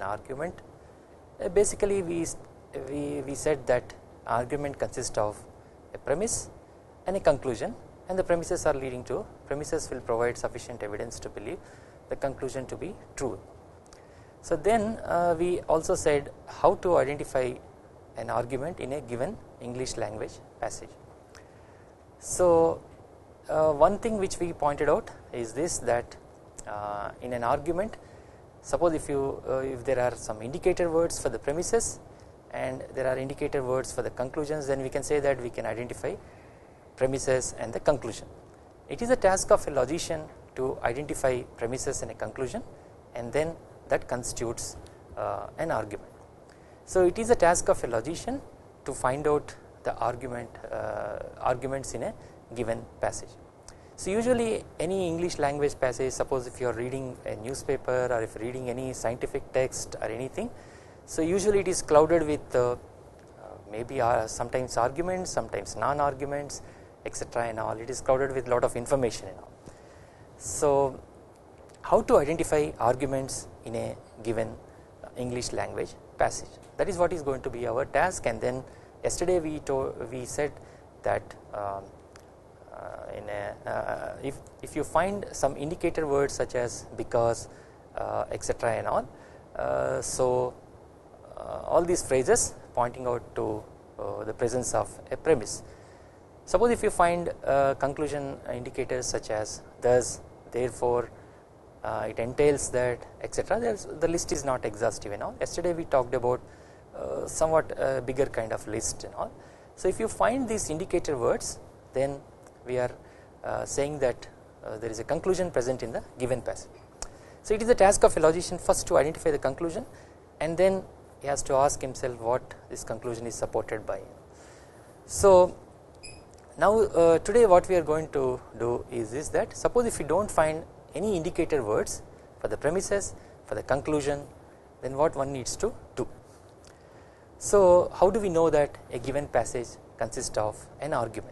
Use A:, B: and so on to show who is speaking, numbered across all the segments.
A: argument. Basically we said that argument consists of a premise and a conclusion, and the premises are leading to premises will provide sufficient evidence to believe the conclusion to be true. So then we also said how to identify an argument in a given English language passage. So one thing which we pointed out is this, that in an argument, suppose if there are some indicator words for the premises and there are indicator words for the conclusions, then we can say that we can identify premises and the conclusion. It is a task of a logician to identify premises and a conclusion, and then that constitutes an argument. So it is a task of a logician to find out the arguments in a given passage. So usually any English language passage, suppose if you are reading a newspaper or if you are reading any scientific text or anything, so usually it is clouded with maybe sometimes arguments, sometimes non-arguments, etc. and all. It is clouded with lot of information and all. So how to identify arguments in a given English language passage, that is what is going to be our task. And then yesterday we said that if you find some indicator words such as because, etc. and all, so all these phrases pointing out to the presence of a premise. Suppose if you find conclusion indicators such as thus, therefore, it entails that, etc. The list is not exhaustive and all. Yesterday we talked about somewhat bigger kind of list and all. So if you find these indicator words, then we are saying that there is a conclusion present in the given passage. So it is the task of a logician first to identify the conclusion, and then he has to ask himself what this conclusion is supported by. So now today what we are going to do is this, that suppose if we do not find any indicator words for the premises, for the conclusion, then what one needs to do. So how do we know that a given passage consists of an argument?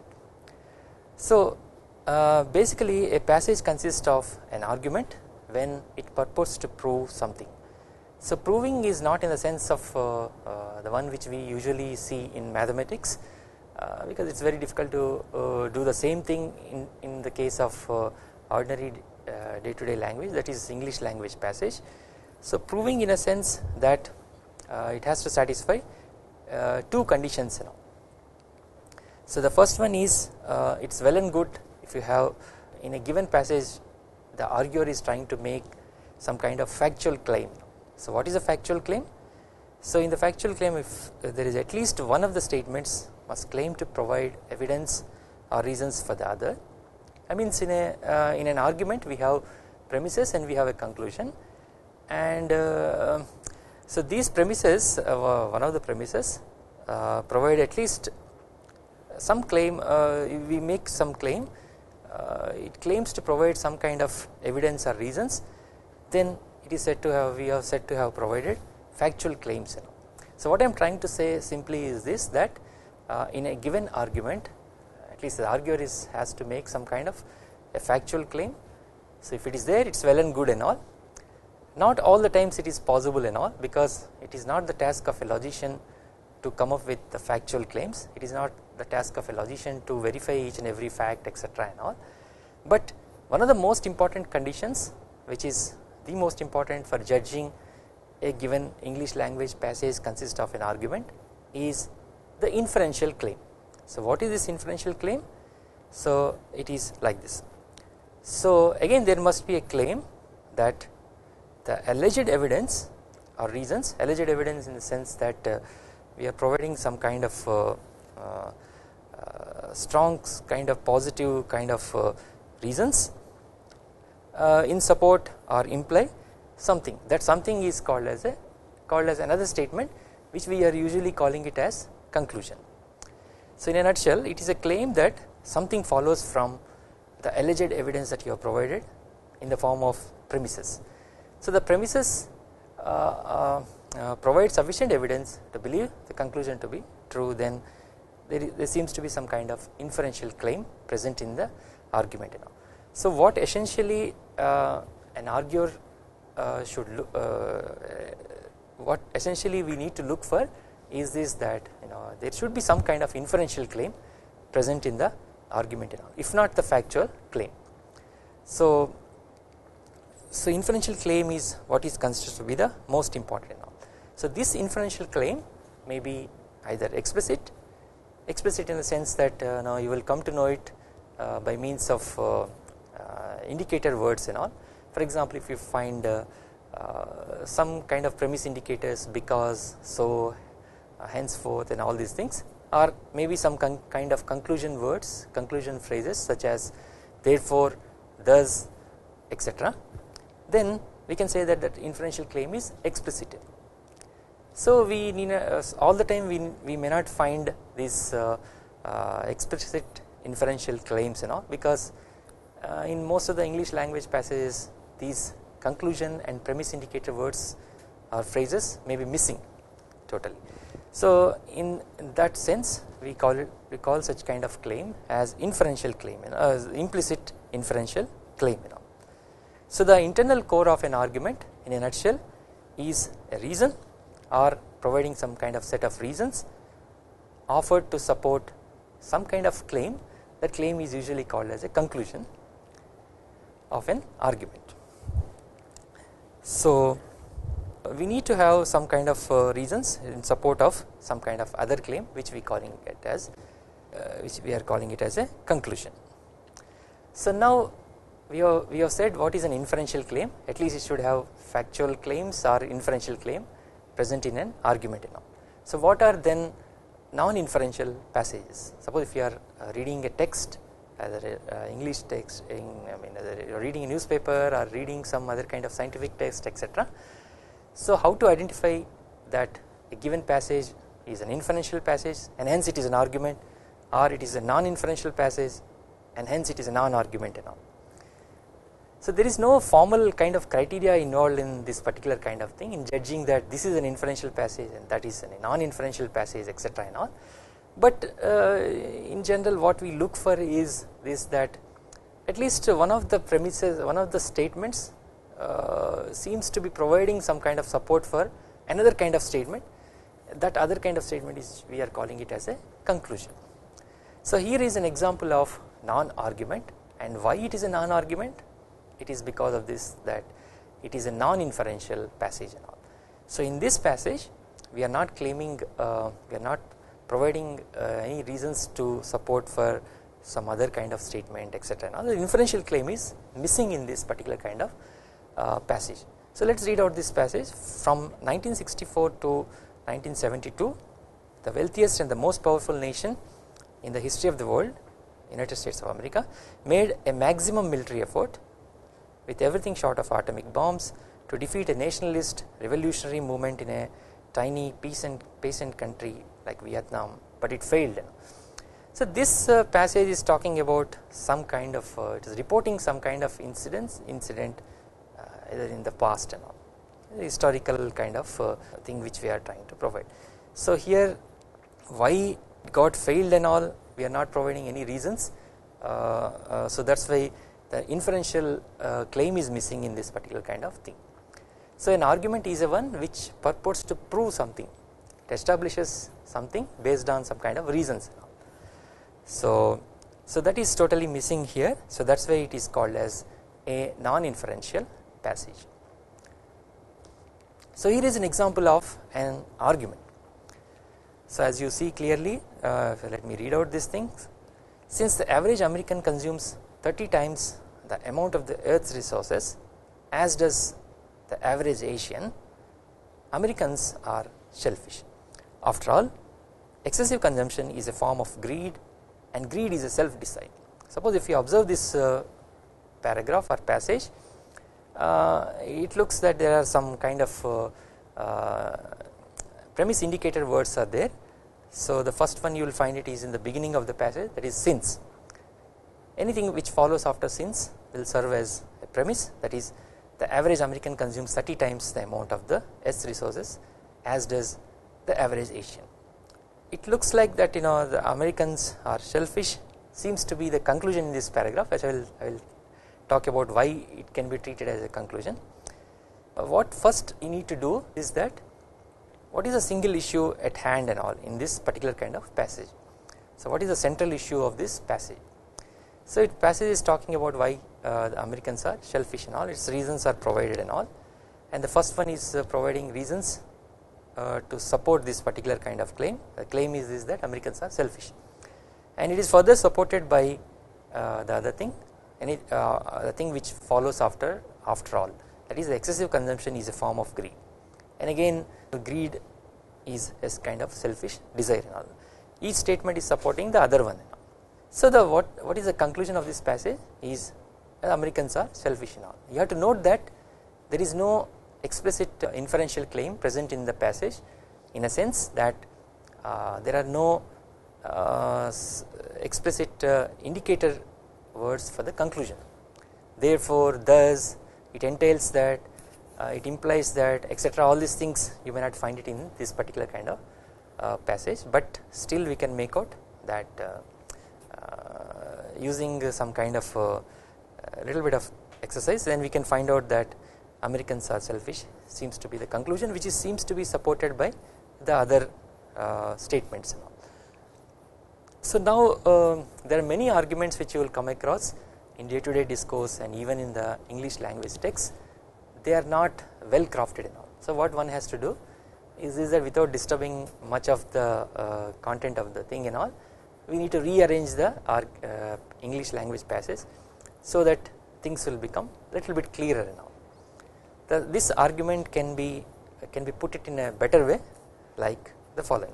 A: So basically a passage consists of an argument when it purports to prove something. So proving is not in the sense of the one which we usually see in mathematics, because it is very difficult to do the same thing in the case of ordinary day-to-day language, that is English language passage. So proving in a sense that it has to satisfy two conditions. So the first one is it is well and good if you have in a given passage the arguer is trying to make some kind of factual claim. So what is a factual claim? So in the factual claim, if there is at least one of the statements must claim to provide evidence or reasons for the other. I mean in an argument we have premises and we have a conclusion, and so these premises, one of the premises provide at least some claim, we make some claim, it claims to provide some kind of evidence or reasons, then it is said to have, we are said to have provided factual claims. So what I am trying to say simply is this, that in a given argument, at least the arguer has to make some kind of a factual claim. So if it is there, it is well and good and all. Not all the times it is possible and all, because it is not the task of a logician to come up with the factual claims. It is not the task of a logician to verify each and every fact, etc. and all. But one of the most important conditions, which is the most important for judging a given English language passage consists of an argument, is the inferential claim. So what is this inferential claim? So it is like this. So again there must be a claim that the alleged evidence or reasons, alleged evidence in the sense that we are providing some kind of strong kind of positive kind of reasons in support or imply something. That something is called as another statement, which we are usually calling it as conclusion. So in a nutshell, it is a claim that something follows from the alleged evidence that you have provided in the form of premises. So the premises provide sufficient evidence to believe the conclusion to be true, then there seems to be some kind of inferential claim present in the argument. So what essentially an arguer should what essentially we need to look for is this, that there should be some kind of inferential claim present in the argument and all, if not the factual claim. So inferential claim is what is considered to be the most important and all. So this inferential claim may be either explicit in the sense that now you will come to know it by means of indicator words and all. For example, if you find some kind of premise indicators, because, so, henceforth and all these things, or maybe some kind of conclusion words, conclusion phrases such as therefore, thus, etc., then we can say that that inferential claim is explicit. So we need all the time we may not find these explicit inferential claims and all, because in most of the English language passages these conclusion and premise indicator words or phrases may be missing totally. So in that sense we call such kind of claim as inferential claim, as implicit inferential claim. So the internal core of an argument in a nutshell is a reason or providing some kind of set of reasons offered to support some kind of claim. That claim is usually called as a conclusion of an argument. So we need to have some kind of reasons in support of some kind of other claim, which we are calling it as a conclusion. So now we have said what is an inferential claim. At least it should have factual claims or inferential claim present in an argument. So what are then non-inferential passages? Suppose if you are reading a text, either English text, either you are reading a newspaper or reading some other kind of scientific text, etc. So how to identify that a given passage is an inferential passage and hence it is an argument, or it is a non-inferential passage and hence it is a non-argument and all. So there is no formal kind of criteria involved in this particular kind of thing in judging that this is an inferential passage and that is a non-inferential passage, etc. and all. But in general what we look for is this, that at least one of the premises, one of the statements seems to be providing some kind of support for another kind of statement. That other kind of statement is, we are calling it as a conclusion. So here is an example of non-argument, and why it is a non-argument? It is because of this, that it is a non-inferential passage and all. So in this passage we are not claiming, we are not providing any reasons to support for some other kind of statement, etc. Now the inferential claim is missing in this particular kind of passage. So let us read out this passage. From 1964 to 1972, the wealthiest and the most powerful nation in the history of the world, United States of America, made a maximum military effort with everything short of atomic bombs to defeat a nationalist revolutionary movement in a tiny peasant country like Vietnam, but it failed. So this passage is talking about some kind of, it is reporting some kind of incident either in the past and all, historical kind of thing which we are trying to provide. So here why God failed and all, we are not providing any reasons. So that is why the inferential claim is missing in this particular kind of thing. So an argument is a one which purports to prove something, it establishes something based on some kind of reasons. So that is totally missing here. So that is why it is called as a non-inferential passage. So here is an example of an argument. So as you see clearly, let me read out these things. Since the average American consumes 30 times the amount of the earth's resources as does the average Asian, Americans are selfish. After all, excessive consumption is a form of greed, and greed is a self-design. Suppose if you observe this paragraph or passage, it looks that there are some kind of premise indicator words are there. So the first one you will find it is in the beginning of the passage, that is since. Anything which follows after since will serve as a premise, that is the average American consumes 30 times the amount of the earth's resources as does the average Asian. It looks like that the Americans are selfish seems to be the conclusion in this paragraph, which I will talk about why it can be treated as a conclusion. What first you need to do is that what is the single issue at hand and all in this particular kind of passage. So what is the central issue of this passage? So it passage is talking about why the Americans are shellfish and all, its reasons are provided and all, and the first one is providing reasons to support this particular kind of claim. The claim is that Americans are selfish, and it is further supported by the other thing, and the thing which follows after all, that is the excessive consumption is a form of greed, and again greed is a kind of selfish desire and all. Each statement is supporting the other one. So the what is the conclusion of this passage is Americans are selfish and all. You have to note that there is no explicit inferential claim present in the passage, in a sense that there are no explicit indicator words for the conclusion. Therefore, thus, it entails that, it implies that, etc. All these things you may not find it in this particular kind of passage, but still we can make out that using some kind of little bit of exercise, then we can find out that Americans are selfish seems to be the conclusion, which seems to be supported by the other statements. So now there are many arguments which you will come across in day-to-day discourse and even in the English language text. They are not well crafted and all. So what one has to do is that without disturbing much of the content of the thing and all, we need to rearrange the English language passage so that things will become little bit clearer and all. This argument can be put it in a better way, like the following.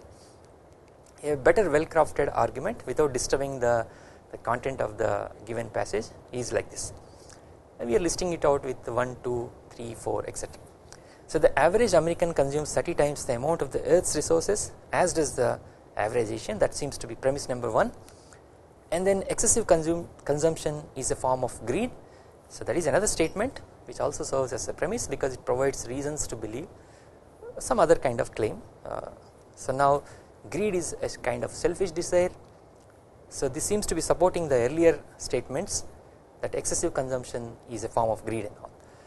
A: A better well crafted argument without disturbing the content of the given passage is like this, and we are listing it out with 1, 2, 3, 4, etc. So the average American consumes 30 times the amount of the earth's resources as does the average Asian. That seems to be premise number 1, and then excessive consumption is a form of greed. So that is another statement which also serves as a premise because it provides reasons to believe some other kind of claim. So now greed is a kind of selfish desire. So this seems to be supporting the earlier statements that excessive consumption is a form of greed and all.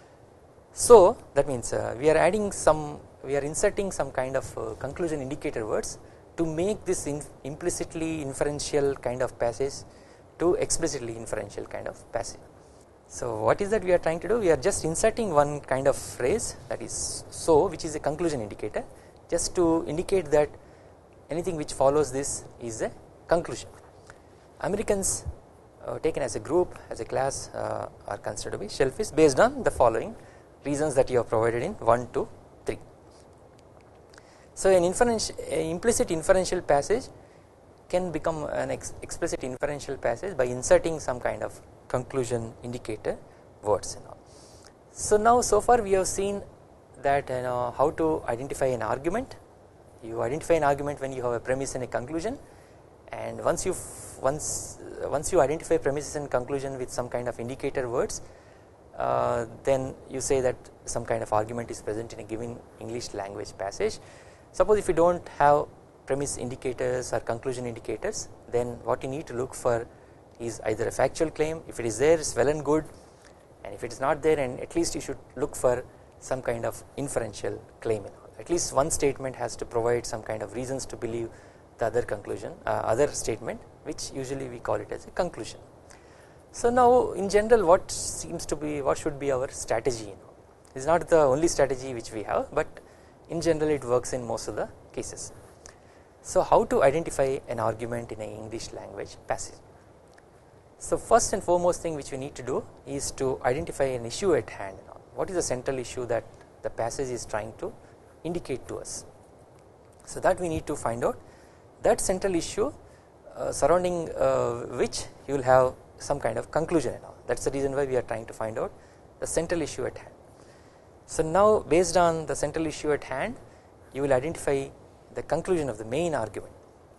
A: So that means we are inserting some kind of conclusion indicator words to make this implicitly inferential kind of passage to explicitly inferential kind of passage. So what is that we are trying to do? We are just inserting one kind of phrase, that is so, which is a conclusion indicator, just to indicate that anything which follows this is a conclusion. Americans taken as a group, as a class, are considered to be shellfish based on the following reasons that you have provided in 1, 2, 3. So an implicit inferential passage can become an explicit inferential passage by inserting some kind of conclusion indicator words and all. So now so far we have seen that how to identify an argument. You identify an argument when you have a premise and a conclusion, and once you identify premises and conclusion with some kind of indicator words, then you say that some kind of argument is present in a given English language passage. Suppose if you don't have premise indicators or conclusion indicators, then what you need to look for is either a factual claim. If it is there, it's well and good, and if it is not there, and at least you should look for some kind of inferential claim. At least one statement has to provide some kind of reasons to believe the other conclusion, other statement, which usually we call it as a conclusion. So now in general what should be our strategy? It's not the only strategy which we have, but in general it works in most of the cases. So how to identify an argument in an English language passage? So first and foremost thing which we need to do is to identify an issue at hand. What is the central issue that the passage is trying to indicate to us? So that we need to find out that central issue surrounding which you will have some kind of conclusion and all. That's the reason why we are trying to find out the central issue at hand. So now based on the central issue at hand, you will identify the conclusion of the main argument.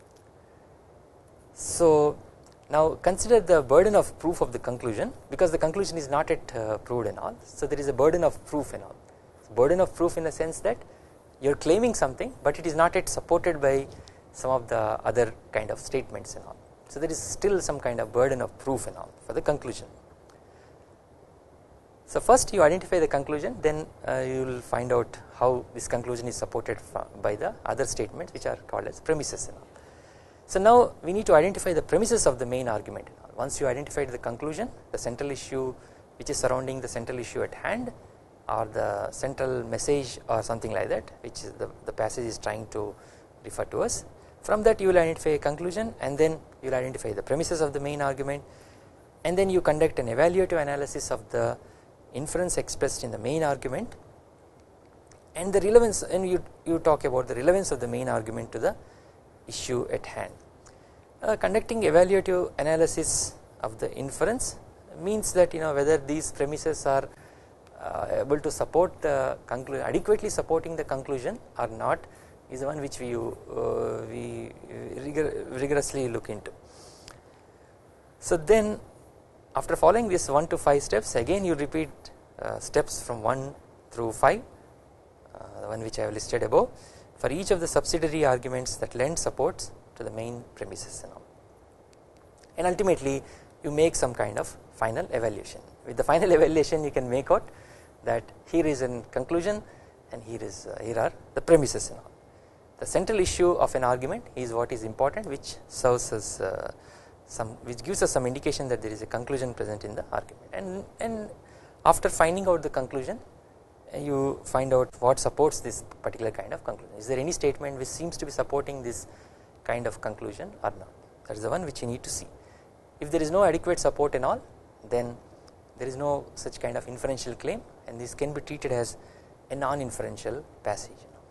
A: So now consider the burden of proof of the conclusion, because the conclusion is not yet proved and all. So there is a burden of proof and all. So burden of proof in the sense that you are claiming something, but it is not yet supported by some of the other kind of statements and all. So there is still some kind of burden of proof and all for the conclusion. So first you identify the conclusion, then you will find out how this conclusion is supported by the other statements which are called as premises and all. So now we need to identify the premises of the main argument. Once you identified the conclusion, the central issue which is surrounding the central issue at hand, or the central message or something like that, which is the passage is trying to refer to us. From that you will identify a conclusion, and then you will identify the premises of the main argument, and then you conduct an evaluative analysis of the inference expressed in the main argument and the relevance, and you talk about the relevance of the main argument to the issue at hand. Conducting evaluative analysis of the inference means that whether these premises are able to support the conclusion, adequately supporting the conclusion or not, is the one which we rigorously look into. So then after following this 1 to 5 steps, again you repeat steps from 1 through 5, the one which I have listed above, for each of the subsidiary arguments that lend supports to the main premises and all. And ultimately you make some kind of final evaluation. With the final evaluation you can make out that here is a conclusion and here are the premises and all. The central issue of an argument is what is important, which serves as which gives us some indication that there is a conclusion present in the argument, and after finding out the conclusion you find out what supports this particular kind of conclusion. Is there any statement which seems to be supporting this kind of conclusion or not? That is the one which you need to see. If there is no adequate support and all, then there is no such kind of inferential claim, and this can be treated as a non-inferential passage.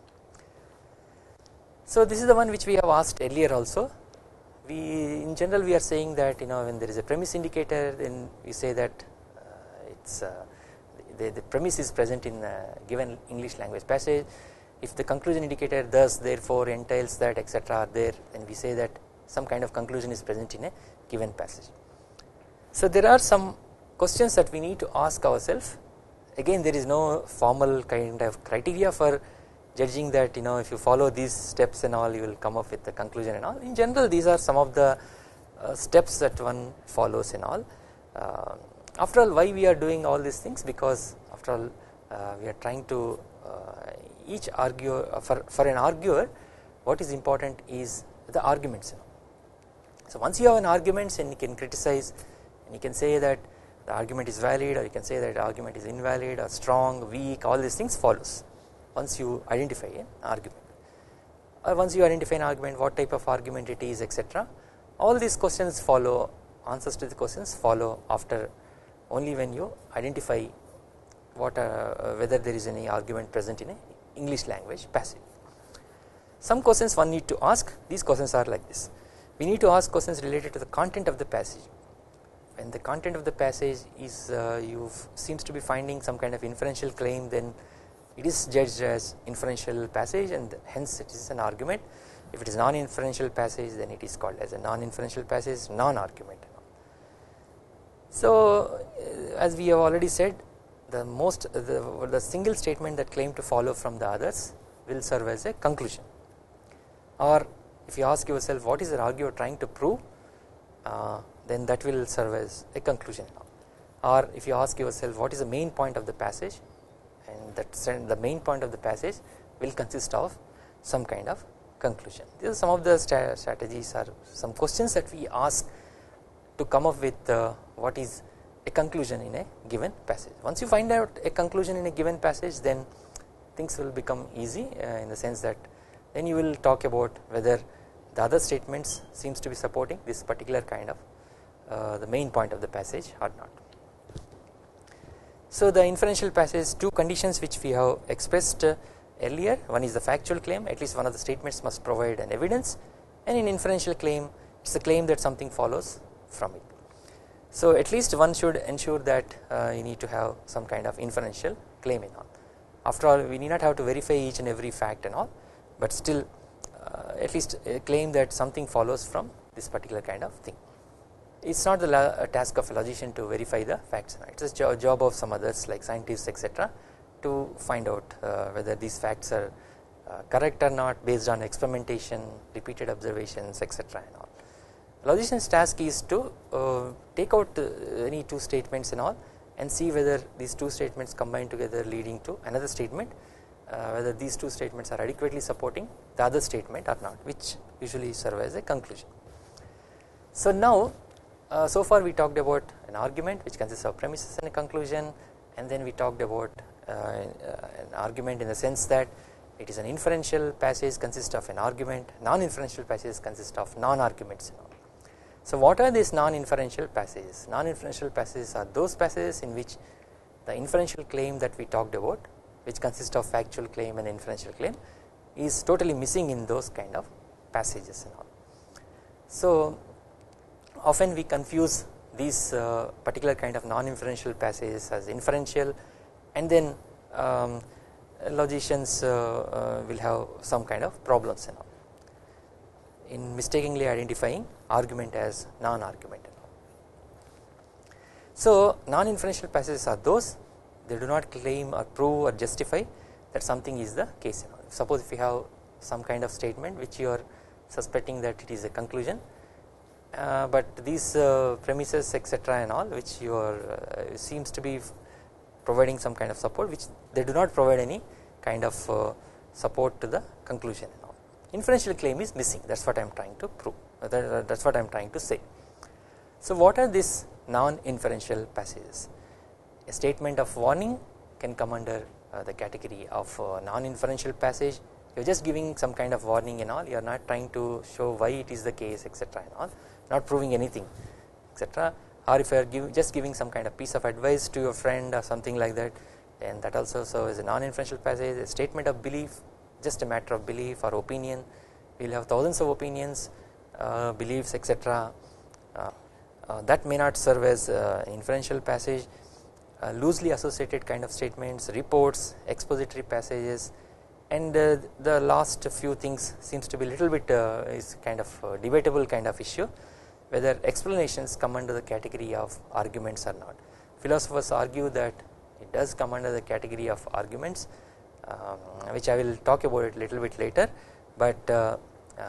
A: So this is the one which we have asked earlier also. In general we are saying that when there is a premise indicator, then we say that it's the premise is present in a given English language passage. If the conclusion indicator thus, therefore, entails that, etc. are there, then we say that some kind of conclusion is present in a given passage. So there are some questions that we need to ask ourselves. Again, there is no formal kind of criteria for judging that if you follow these steps and all you will come up with the conclusion and all. In general these are some of the steps that one follows and all. After all, why we are doing all these things? Because after all we are trying to each arguer, for an arguer what is important is the arguments. So once you have an argument, and you can criticize and you can say that the argument is valid, or you can say that the argument is invalid or strong, weak, all these things follows once you identify an argument, or once you identify an argument, what type of argument it is, etc. All these questions follow, answers to the questions follow after only when you identify what whether there is any argument present in a English language passage. Some questions one need to ask. These questions are like this. We need to ask questions related to the content of the passage. When the content of the passage is seems to be finding some kind of inferential claim, then it is judged as inferential passage, and hence it is an argument. If it is non-inferential passage, then it is called as a non-inferential passage, non-argument. So as we have already said, the single statement that claim to follow from the others will serve as a conclusion. Or if you ask yourself what is the arguer trying to prove, then that will serve as a conclusion. Or if you ask yourself what is the main point of the passage, and that the main point of the passage will consist of some kind of conclusion. These are some of the strategies or some questions that we ask to come up with what is a conclusion in a given passage. Once you find out a conclusion in a given passage, then things will become easy in the sense that then you will talk about whether the other statements seems to be supporting this particular kind of the main point of the passage or not. So the inferential passage, two conditions which we have expressed earlier. One is the factual claim, at least one of the statements must provide an evidence, and in inferential claim it is a claim that something follows from it. So at least one should ensure that you need to have some kind of inferential claim in all. After all, we need not have to verify each and every fact and all, but still at least a claim that something follows from this particular kind of thing. It is not the task of a logician to verify the facts, it is a job of some others like scientists, etc., to find out whether these facts are correct or not based on experimentation, repeated observations, etc. and all. Logician's task is to take out any two statements and all and see whether these two statements combine together leading to another statement, whether these two statements are adequately supporting the other statement or not, which usually serve as a conclusion. So now so far we talked about an argument which consists of premises and a conclusion, and then we talked about an argument in the sense that it is an inferential passage consists of an argument, non-inferential passages consist of non-arguments. So what are these non-inferential passages? Non-inferential passages are those passages in which the inferential claim that we talked about, which consists of factual claim and inferential claim, is totally missing in those kind of passages and all. So often we confuse these particular kind of non-inferential passages as inferential, and then logicians will have some kind of problems and all in mistakenly identifying argument as non-argument. So non-inferential passages are those, they do not claim or prove or justify that something is the case. Suppose if you have some kind of statement which you are suspecting that it is a conclusion, but these premises etc. and all which you are seems to be providing some kind of support, which they do not provide any kind of support to the conclusion. Inferential claim is missing, that is what I am trying to prove, that is what I am trying to say. So what are these non-inferential passages? A statement of warning can come under the category of non-inferential passage. You are just giving some kind of warning and all, you are not trying to show why it is the case etc. and all, not proving anything etc. Or if you are just giving some kind of piece of advice to your friend or something like that, then that also serves as a non-inferential passage. A statement of belief, just a matter of belief or opinion, we will have thousands of opinions, beliefs etc. That may not serve as inferential passage. Loosely associated kind of statements, reports, expository passages, and the last few things seems to be little bit is kind of debatable kind of issue, whether explanations come under the category of arguments or not. Philosophers argue that it does come under the category of arguments, which I will talk about it little bit later, but the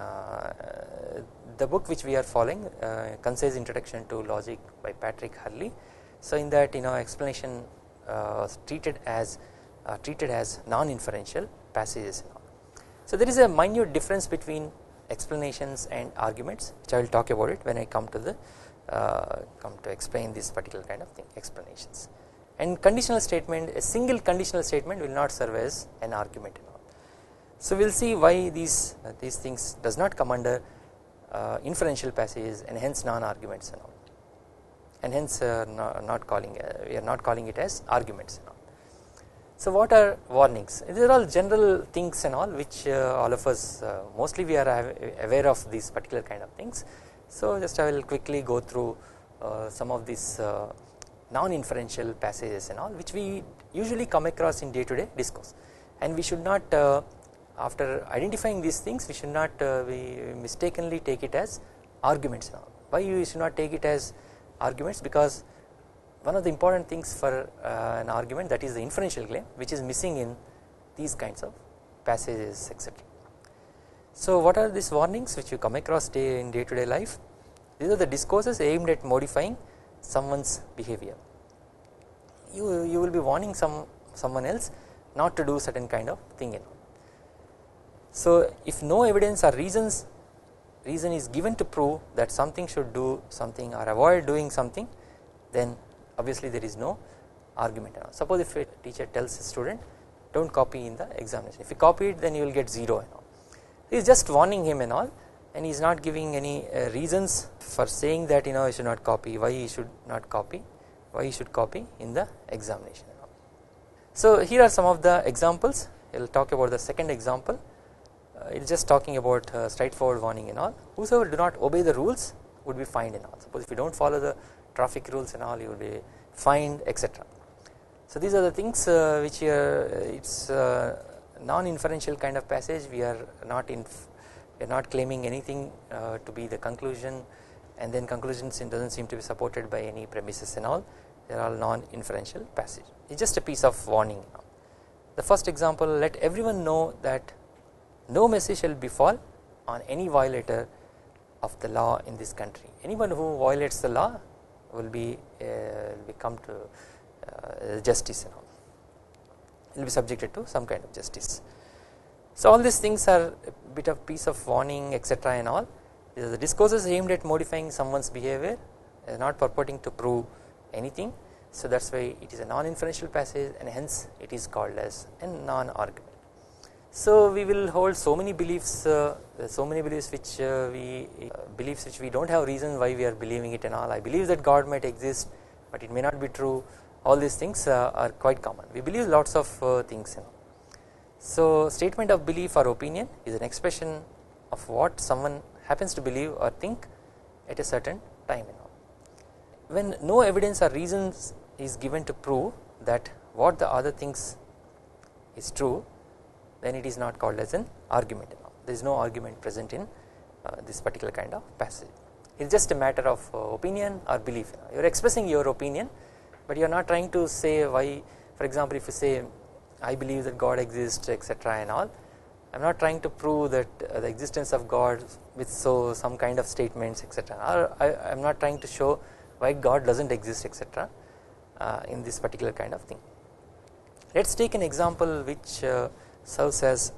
A: book which we are following, Concise Introduction to Logic by Patrick Hurley, so in that explanation treated as non-inferential passages. So there is a minute difference between explanations and arguments, which I will talk about it when I come to explain this particular kind of thing, explanations. And conditional statement, a single conditional statement will not serve as an argument. So we will see why these things does not come under inferential passages and hence non-arguments and all, and hence we are not calling it as arguments and all. So what are warnings? These are all general things and all which all of us mostly we are aware of these particular kind of things. So just I will quickly go through some of these non-inferential passages and all which we usually come across in day-to-day discourse, and we should not after identifying these things we should not we mistakenly take it as arguments and all. Why you should not take it as arguments? Because one of the important things for an argument, that is the inferential claim, which is missing in these kinds of passages etc. So what are these warnings which you come across in day-to-day life? These are the discourses aimed at modifying someone's behavior. You will be warning someone else not to do certain kind of thing. So if no evidence or reason is given to prove that something should do something or avoid doing something, then obviously there is no argument. Suppose if a teacher tells a student don't copy in the examination, if you copy it then you will get 0 and all. He is just warning him and all, and he is not giving any reasons for saying that you should not copy, why he should not copy, why he should copy in the examination and all. So here are some of the examples. I will talk about the second example. It is just talking about straightforward warning and all. Whosoever do not obey the rules would be fined and all. Suppose if you don't follow the traffic rules and all, you will be fined etc. So these are the things which it's non-inferential kind of passage. We are not claiming anything to be the conclusion, and then conclusions doesn't seem to be supported by any premises and all. They are all non-inferential passage. It's just a piece of warning. The first example: let everyone know that no message shall befall on any violator of the law in this country. Anyone who violates the law will be come to justice and all, it will be subjected to some kind of justice. So all these things are a bit of piece of warning etc and all. The discourses aimed at modifying someone's behavior, not purporting to prove anything. So that is why it is a non-inferential passage, and hence it is called as a non-argument. So we will hold so many beliefs which beliefs which we do not have reason why we are believing it and all. I believe that God might exist, but it may not be true. All these things are quite common. We believe lots of things, you know. So statement of belief or opinion is an expression of what someone happens to believe or think at a certain time, you know. When no evidence or reasons is given to prove that what the other thinks is true, then it is not called as an argument, you know. There is no argument present in this particular kind of passage. It is just a matter of opinion or belief, you know. You are expressing your opinion, but you are not trying to say why. For example, if you say I believe that God exists etc and all, I am not trying to prove that the existence of God with some kind of statements etc, or I am not trying to show why God does not exist etc in this particular kind of thing. Let us take an example which serves as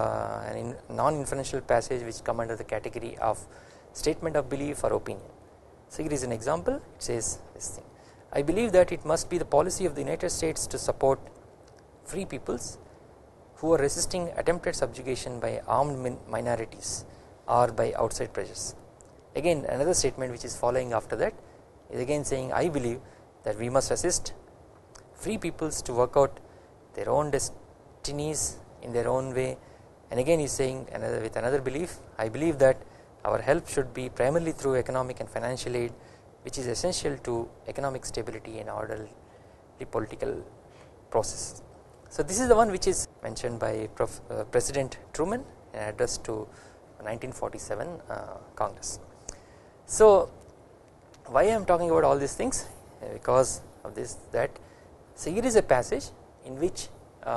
A: a non-inferential passage which come under the category of statement of belief or opinion. So here is an example. It says this thing: I believe that it must be the policy of the United States to support free peoples who are resisting attempted subjugation by armed minorities or by outside pressures. Again another statement which is following after that is again saying, I believe that we must assist free peoples to work out their own destinies in their own way. And again he is saying with another belief, I believe that our help should be primarily through economic and financial aid, which is essential to economic stability and orderly political process. So this is the one which is mentioned by President Truman in an address to 1947 Congress. So why I am talking about all these things? Because of this that, so here is a passage in which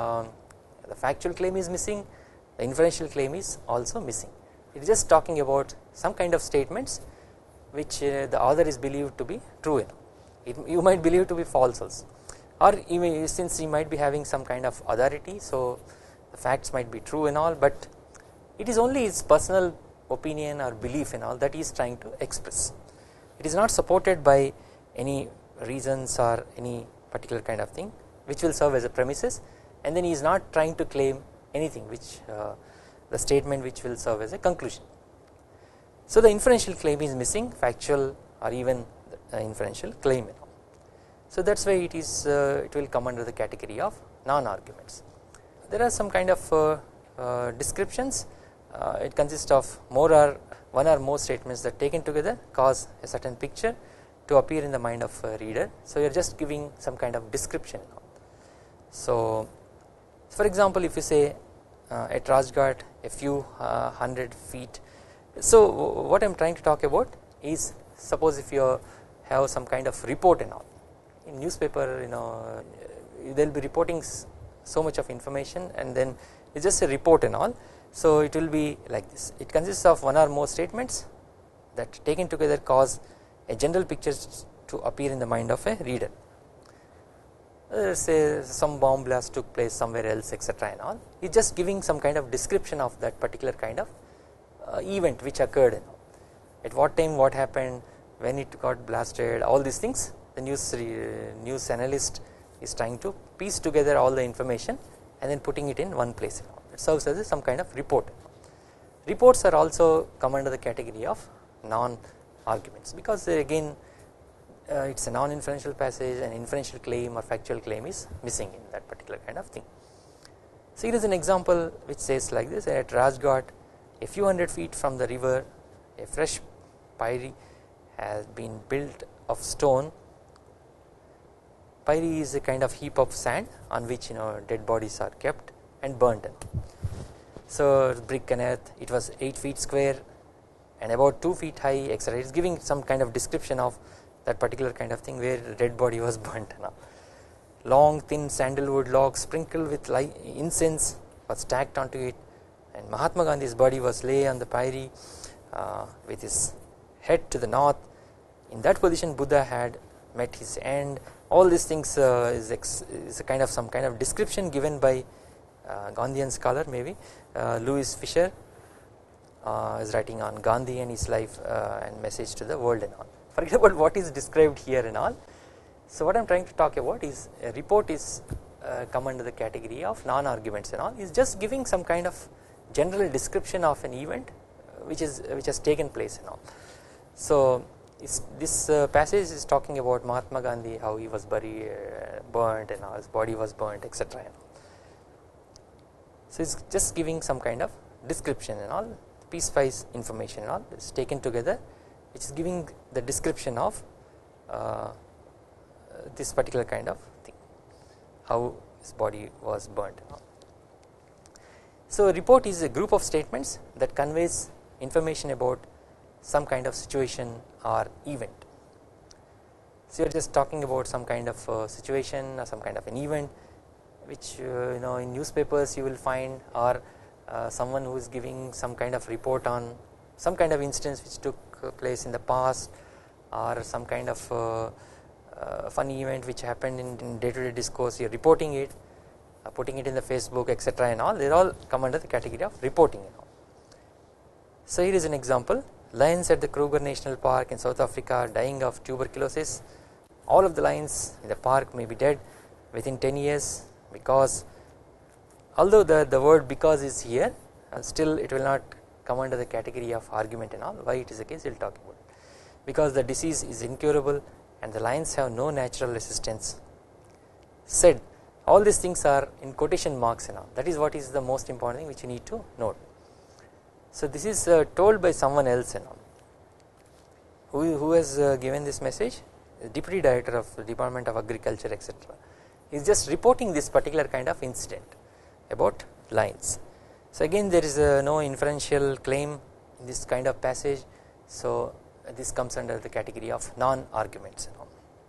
A: the factual claim is missing, the inferential claim is also missing. It is just talking about some kind of statements which the author is believed to be true. You might believe to be false also, or since he might be having some kind of authority, so the facts might be true and all, but it is only his personal opinion or belief and all that he is trying to express. It is not supported by any reasons or any particular kind of thing which will serve as a premises, and then he is not trying to claim anything which the statement which will serve as a conclusion. So the inferential claim is missing, factual or even inferential claim. So that is why it is it will come under the category of non-arguments. There are some kind of descriptions. It consists of one or more statements that taken together cause a certain picture to appear in the mind of a reader. So you are just giving some kind of description. So for example, if you say at Rajghat a few hundred feet, so what I am trying to talk about is, suppose if you have some kind of report and all in newspaper, they will be reporting so much of information, and then it's just a report and all. So it will be like this. It consists of one or more statements that taken together cause a general picture to appear in the mind of a reader. Say some bomb blast took place somewhere else etc and all. It's just giving some kind of description of that particular kind of event which occurred. At what time, what happened, when it got blasted, all these things. The news analyst is trying to piece together all the information and then putting it in one place. It serves as some kind of report. Reports are also come under the category of non-arguments, because again it is a non-inferential passage, an inferential claim or factual claim is missing in that particular kind of thing. So here is an example which says like this: at Rajghat, a few hundred feet from the river, a fresh pyre has been built of stone. Pyre is a kind of heap of sand on which dead bodies are kept and burnt. So brick and earth, it was 8 feet square and about 2 feet high etc. It is giving some kind of description of that particular kind of thing where the dead body was burnt. Long thin sandalwood logs sprinkled with incense was stacked onto it, and Mahatma Gandhi's body was lay on the pyre with his head to the north. In that position Buddha had met his end, all these things is a kind of some kind of description given by Gandhian scholar maybe Louis Fisher is writing on Gandhi and his life and message to the world and all. Forget about what is described here and all. So what I am trying to talk about is a report is come under the category of non-arguments and all, is just giving some kind of general description of an event which has taken place and all. So this passage is talking about Mahatma Gandhi, how he was buried, burnt and all, his body was burnt, etc. So it's just giving some kind of description and all, piece-wise information and all is taken together, which is giving the description of this particular kind of thing, how his body was burnt and all. So a report is a group of statements that conveys information about some kind of situation or event. So you are just talking about some kind of situation or some kind of an event which in newspapers you will find, or someone who is giving some kind of report on some kind of instance which took place in the past, or some kind of funny event which happened in day-to-day discourse. You are reporting it, putting it in the Facebook, etc. and all, they all come under the category of reporting and all. So here is an example: lions at the Kruger National Park in South Africa are dying of tuberculosis. All of the lions in the park may be dead within 10 years because, although the word because is here, still it will not come under the category of argument and all. Why it is the case, we will talk about it. Because the disease is incurable and the lions have no natural resistance. Said, all these things are in quotation marks and all. That is what is the most important thing which you need to note. So this is told by someone else and all. Who has given this message? The Deputy Director of the Department of Agriculture, etc. He is just reporting this particular kind of incident about lions. So again there is no inferential claim in this kind of passage. So this comes under the category of non-arguments and all.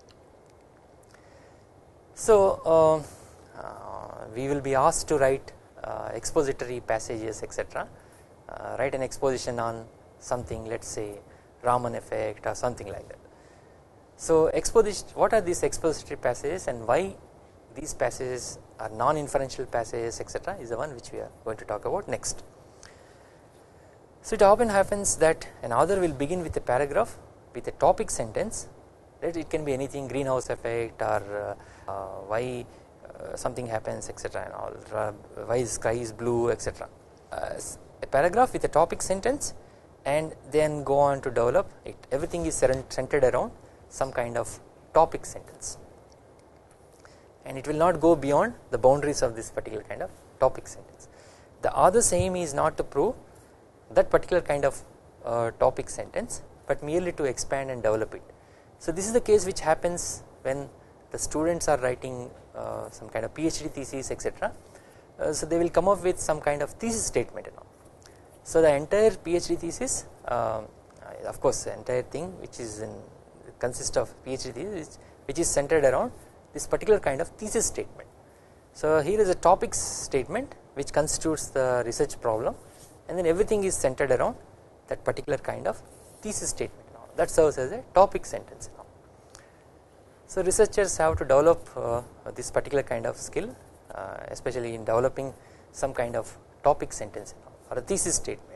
A: So we will be asked to write expository passages, etc. Write an exposition on something, let's say Raman effect or something like that. So what are these expository passages and why these passages are non-inferential passages, etc. is the one which we are going to talk about next. So it often happens that an author will begin with a paragraph with a topic sentence, right? It can be anything, greenhouse effect or why something happens, etc. and all, why sky is blue, etc. A paragraph with a topic sentence and then go on to develop it. Everything is centered around some kind of topic sentence, and it will not go beyond the boundaries of this particular kind of topic sentence. The author's aim is not to prove that particular kind of topic sentence, but merely to expand and develop it. So this is the case which happens when the students are writing some kind of PhD thesis, etc. So they will come up with some kind of thesis statement and all. So the entire PhD thesis, of course the entire thing which is consists of PhD thesis which is centered around this particular kind of thesis statement. So here is a topic statement which constitutes the research problem, and then everything is centered around that particular kind of thesis statement now. That serves as a topic sentence now. So researchers have to develop this particular kind of skill, especially in developing some kind of topic sentence or a thesis statement.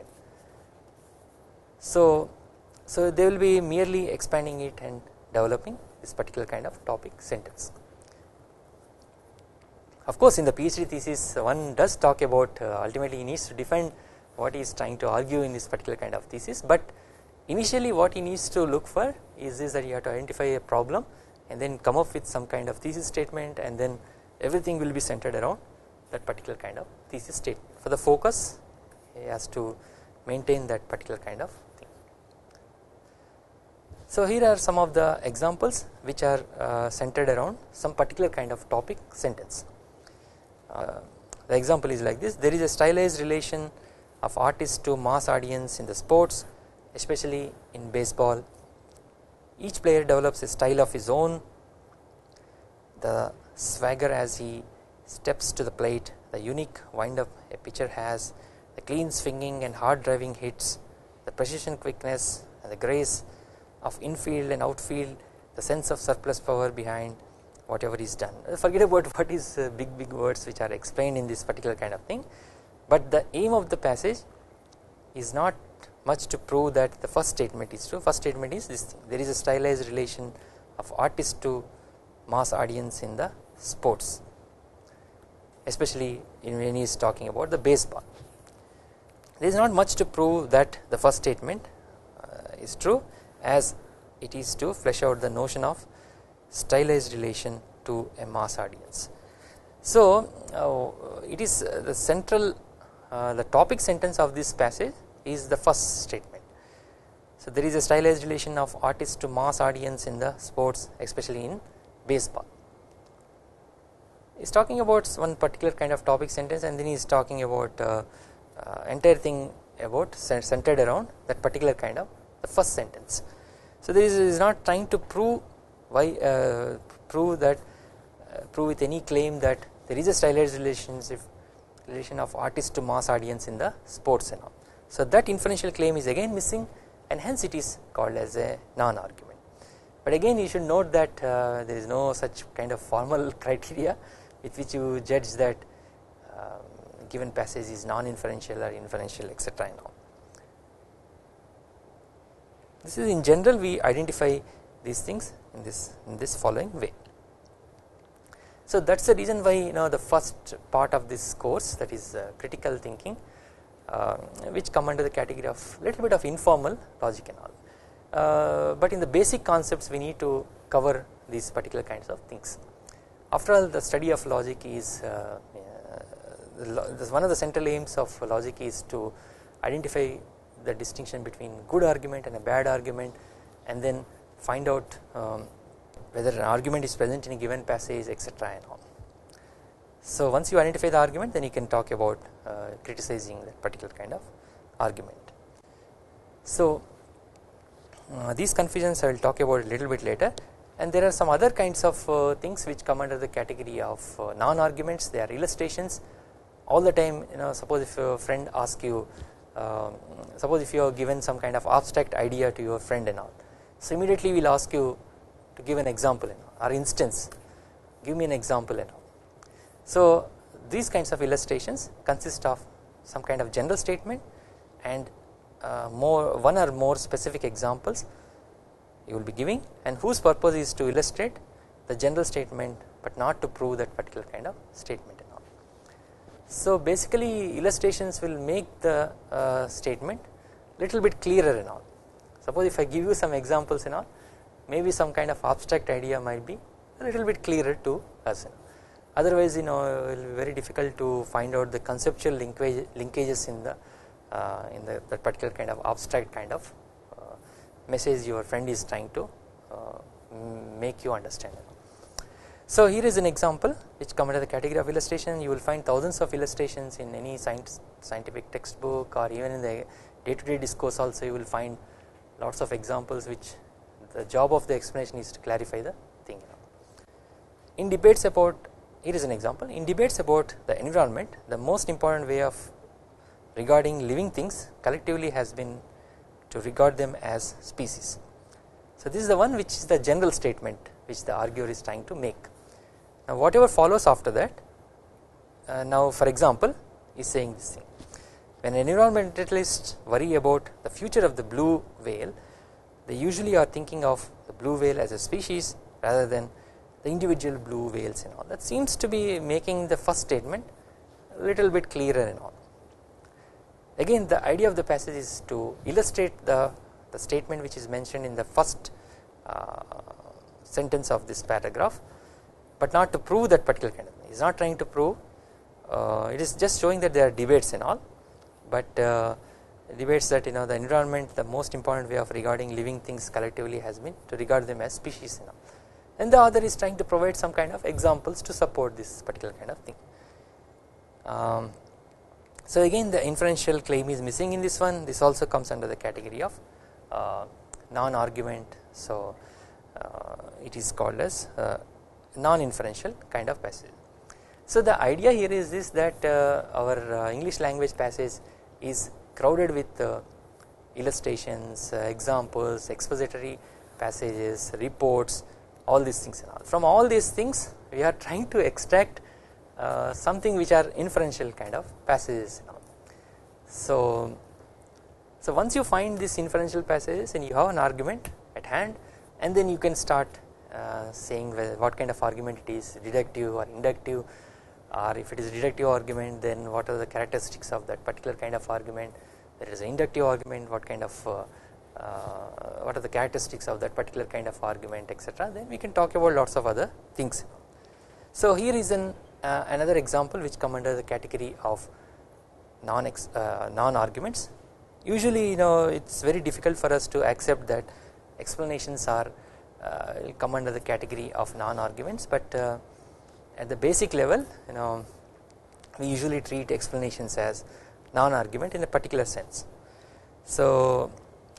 A: So they will be merely expanding it and developing this particular kind of topic sentence. Of course in the PhD thesis one does talk about ultimately he needs to define what he is trying to argue in this particular kind of thesis, but initially what he needs to look for is that you have to identify a problem and then come up with some kind of thesis statement, and then everything will be centered around that particular kind of thesis statement. For the focus he has to maintain that particular kind of thing. So here are some of the examples which are centered around some particular kind of topic sentence. The example is like this: there is a stylized relation of artist to mass audience in the sports, especially in baseball. Each player develops a style of his own, the swagger as he steps to the plate, the unique wind up a pitcher has, the clean swinging and hard driving hits, the precision quickness and the grace of infield and outfield, the sense of surplus power behind, whatever is done. Forget about what is big words which are explained in this particular kind of thing, but the aim of the passage is not much to prove that the first statement is true. First statement is this thing: there is a stylized relation of artist to mass audience in the sports, especially when he is talking about the baseball. There is not much to prove that the first statement is true, as it is to flesh out the notion of stylized relation to a mass audience. So it is the central the topic sentence of this passage is the first statement. So there is a stylized relation of artist to mass audience in the sports, especially in baseball. He is talking about one particular kind of topic sentence, and then he is talking about entire thing about centered around that particular kind of the first sentence. So there is not trying to prove why prove with any claim that there is a stylized relation of artist to mass audience in the sports and all. So that inferential claim is again missing, and hence it is called as a non-argument. But again you should note that there is no such kind of formal criteria with which you judge that given passage is non-inferential or inferential, etc. and all. This is in general we identify these things in this following way. So that is the reason why the first part of this course, that is critical thinking, which come under the category of little bit of informal logic and all, but in the basic concepts we need to cover these particular kinds of things. After all, the study of logic is one of the central aims of logic is to identify the distinction between good argument and a bad argument, and then find out whether an argument is present in a given passage, etc. and all. So once you identify the argument, then you can talk about criticizing that particular kind of argument. So these confusions I will talk about a little bit later, and there are some other kinds of things which come under the category of non-arguments. They are illustrations. All the time, suppose if your friend asks you, suppose if you are given some kind of abstract idea to your friend and all, so immediately we will ask you to give an example or instance, give me an example and all. So these kinds of illustrations consist of some kind of general statement and one or more specific examples you will be giving, and whose purpose is to illustrate the general statement but not to prove that particular kind of statement and all. So basically illustrations will make the statement little bit clearer and all. Suppose if I give you some examples and all, maybe some kind of abstract idea might be a little bit clearer to us. Otherwise it will be very difficult to find out the conceptual linkages in that particular kind of abstract kind of message your friend is trying to make you understand. So here is an example which comes under the category of illustration. You will find thousands of illustrations in any scientific textbook, or even in the day-to-day discourse also you will find lots of examples which the job of the explanation is to clarify the thing. In debates about, here is an example, in debates about the environment, the most important way of regarding living things collectively has been to regard them as species. So this is the one which is the general statement which the arguer is trying to make. Now whatever follows after that, now for example is saying this thing: when environmentalists worry about the future of the blue whale, they usually are thinking of the blue whale as a species rather than the individual blue whales and all. That seems to be making the first statement a little bit clearer and all. Again, the idea of the passage is to illustrate the statement which is mentioned in the first sentence of this paragraph, but not to prove that particular kind of thing. It is not trying to prove, it is just showing that there are debates and all, but debates that the environment, the most important way of regarding living things collectively has been to regard them as species and all, and the author is trying to provide some kind of examples to support this particular kind of thing. So again the inferential claim is missing in this one. This also comes under the category of non-argument, so it is called as non-inferential kind of passage. So the idea here is this, that our English language passage is crowded with illustrations, examples, expository passages, reports, all these things and all. From all these things we are trying to extract something which are inferential kind of passages and all. So once you find these inferential passages and you have an argument at hand, and then you can start saying what kind of argument it is, deductive or inductive, or if it is a deductive argument then what are the characteristics of that particular kind of argument. There is an inductive argument, what are the characteristics of that particular kind of argument, etc. Then we can talk about lots of other things. So here is another example which come under the category of non-arguments. Usually it's very difficult for us to accept that explanations are come under the category of non-arguments, but at the basic level we usually treat explanations as non-argument in a particular sense. So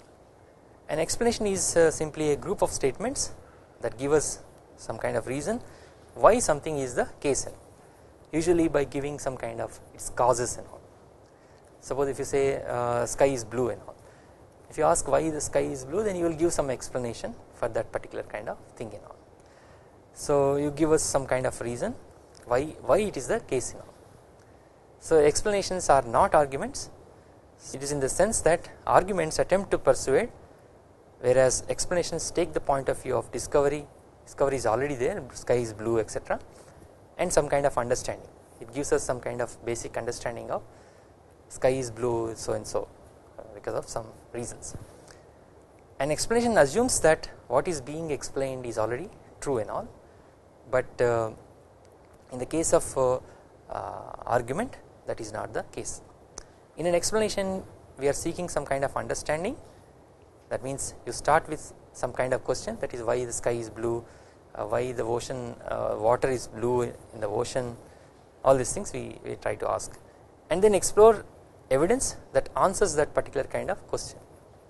A: an explanation is simply a group of statements that give us some kind of reason why something is the case, usually by giving some kind of its causes and all. Suppose if you say sky is blue and all, if you ask why the sky is blue, then you will give some explanation for that particular kind of thing and all. So you give us some kind of reason why it is the case and all. So explanations are not arguments. It is in the sense that arguments attempt to persuade, whereas explanations take the point of view of discovery. Discovery is already there, sky is blue, etc., and some kind of understanding. It gives us some kind of basic understanding of sky is blue so and so because of some reasons. An explanation assumes that what is being explained is already true and all, but in the case of argument that is not the case. In an explanation we are seeking some kind of understanding. That means you start with some kind of question, that is why the sky is blue, why the ocean water is blue in the ocean, all these things we try to ask, and then explore evidence that answers that particular kind of question.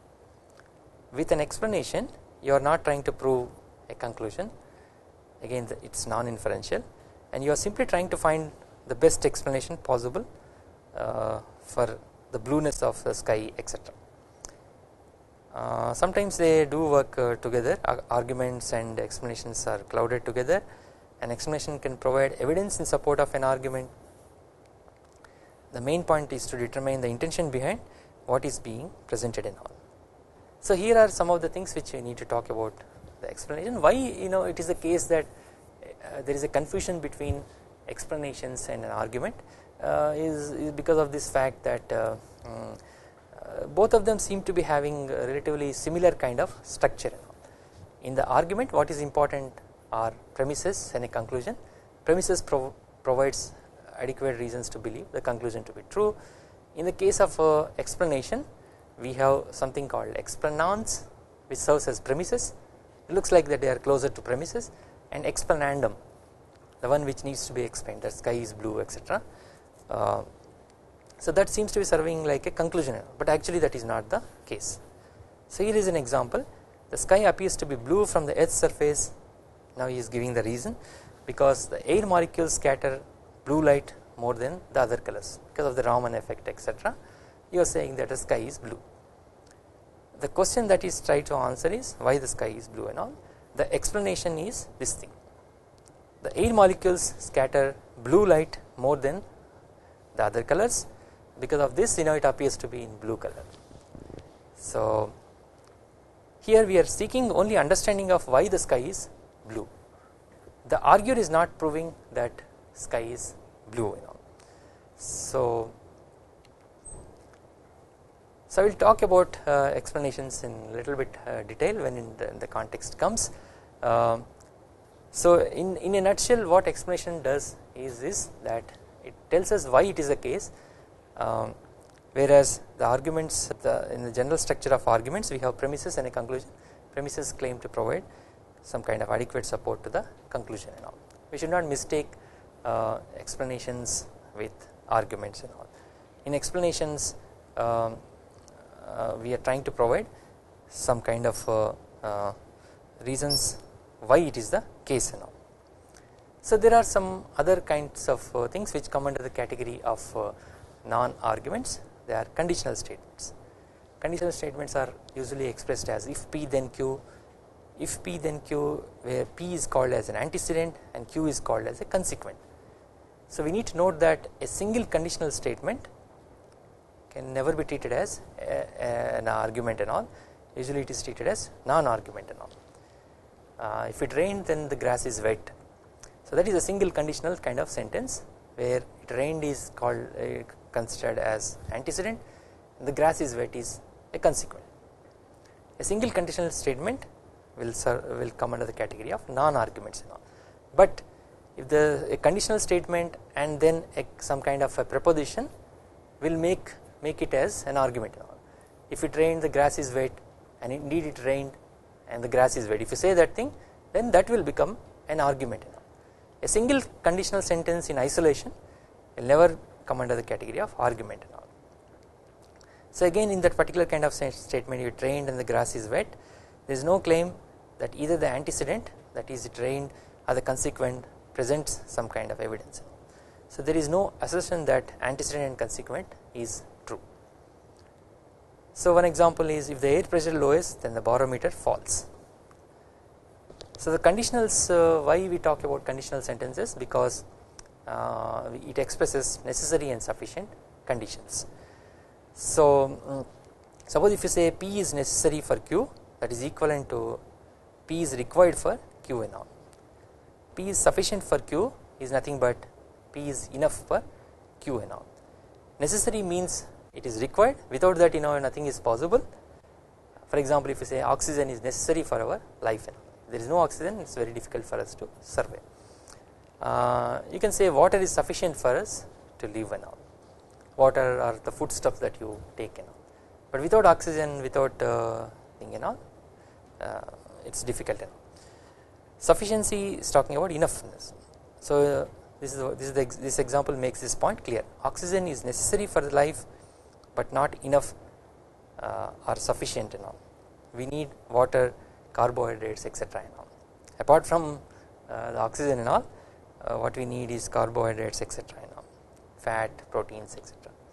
A: With an explanation you are not trying to prove a conclusion, again it is non-inferential, and you are simply trying to find the best explanation possible for the blueness of the sky, etc. Sometimes they do work together, arguments and explanations are clouded together. An explanation can provide evidence in support of an argument. The main point is to determine the intention behind what is being presented and all. So here are some of the things which we need to talk about the explanation. Why it is the case that there is a confusion between explanations and an argument is because of this fact that both of them seem to be having a relatively similar kind of structure. In the argument what is important are premises and a conclusion. Premises provides adequate reasons to believe the conclusion to be true. In the case of explanation we have something called explanans which serves as premises. It looks like that they are closer to premises, and explanandum, the one which needs to be explained, that sky is blue, etc. So that seems to be serving like a conclusion, but actually that is not the case. So here is an example. The sky appears to be blue from the Earth's surface. Now he is giving the reason, because the air molecules scatter blue light more than the other colors because of the Raman effect, etc. You are saying that the sky is blue. The question that is tried to answer is why the sky is blue and all. The explanation is this thing: the air molecules scatter blue light more than the other colors. Because of this it appears to be in blue color. So here we are seeking only understanding of why the sky is blue. The arguer is not proving that sky is blue. So I will talk about explanations in a little bit detail when the context comes. So in a nutshell, what explanation does is that it tells us why it is the case, whereas the arguments in the general structure of arguments we have premises and a conclusion. Premises claim to provide some kind of adequate support to the conclusion and all. We should not mistake explanations with arguments and all. In explanations we are trying to provide some kind of reasons why it is the case and all. So there are some other kinds of things which come under the category of non-arguments. They are conditional statements. Conditional statements are usually expressed as if P then Q, if P then Q, where P is called as an antecedent and Q is called as a consequent. So we need to note that a single conditional statement can never be treated as an argument and all, usually it is treated as non-argument and all. If it rained then the grass is wet, so that is a single conditional kind of sentence where it rained is called considered as antecedent and the grass is wet is a consequent. A single conditional statement will come under the category of non-arguments and all, but if a conditional statement and then some kind of a preposition will make it as an argument and all. If it rained the grass is wet and indeed it rained and the grass is wet, if you say that thing then that will become an argument and all. A single conditional sentence in isolation will never come under the category of argument and all. So again in that particular kind of statement, it rained and the grass is wet, there is no claim that either the antecedent, that is it rained, or the consequent presents some kind of evidence. So there is no assertion that antecedent and consequent is true. So one example is, if the air pressure lowers then the barometer falls. So the conditionals, why we talk about conditional sentences, because it expresses necessary and sufficient conditions. So suppose if you say P is necessary for Q, that is equivalent to P is required for Q and all. P is sufficient for Q is nothing but P is enough for Q and all. Necessary means it is required, without that nothing is possible. For example, if you say oxygen is necessary for our life and all, if there is no oxygen it is very difficult for us to survive. You can say water is sufficient for us to live and all. Water are the foodstuffs that you take and all, but without oxygen, without thing and all, it's difficult and all. Sufficiency is talking about enoughness. So this example makes this point clear. Oxygen is necessary for life but not enough or sufficient and all. We need water, carbohydrates, etc. and all. Apart from the oxygen and all, what we need is carbohydrates, etc. and all, fat, proteins, etc.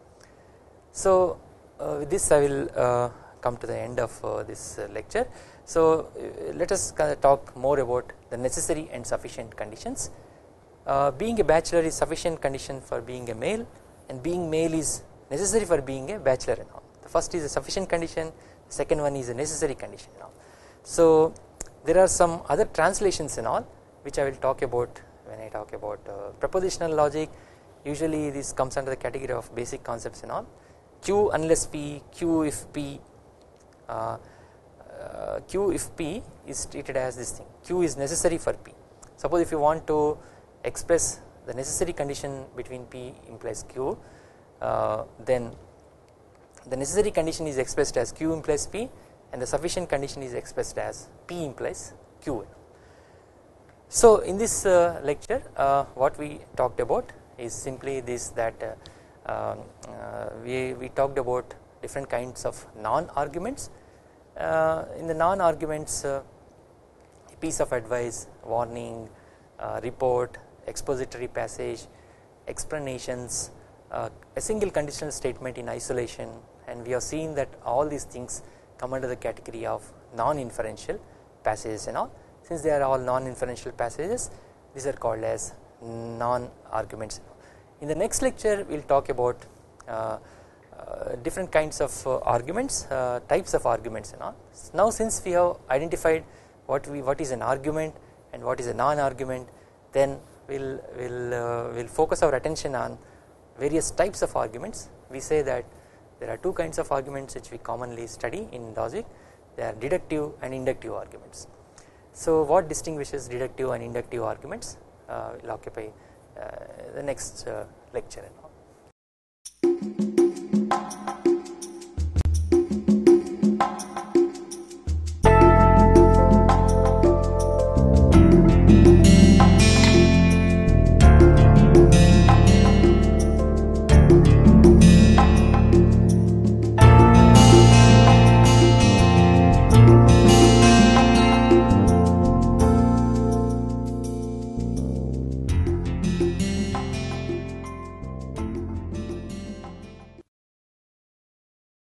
A: So with this I will come to the end of this lecture. So let us talk more about the necessary and sufficient conditions. Being a bachelor is sufficient condition for being a male, and being male is necessary for being a bachelor and all. The first is a sufficient condition, the second one is a necessary condition and all. So there are some other translations and all which I will talk about when I talk about propositional logic. Usually this comes under the category of basic concepts and all. Q unless P, Q if P. Q if P is treated as this thing, Q is necessary for P. Suppose if you want to express the necessary condition between P implies Q, then the necessary condition is expressed as Q implies P and the sufficient condition is expressed as P implies Q. So in this lecture what we talked about is simply this, that we talked about different kinds of non-arguments. In the non-arguments, a piece of advice, warning, report, expository passage, explanations, a single conditional statement in isolation, and we have seen that all these things come under the category of non-inferential passages and all. Since they are all non-inferential passages, these are called as non-arguments. In the next lecture we will talk about different kinds of arguments, types of arguments and all. Now since we have identified what is an argument and what is a non-argument, then we'll focus our attention on various types of arguments. We say that there are two kinds of arguments which we commonly study in logic. They are deductive and inductive arguments. So what distinguishes deductive and inductive arguments will occupy the next lecture.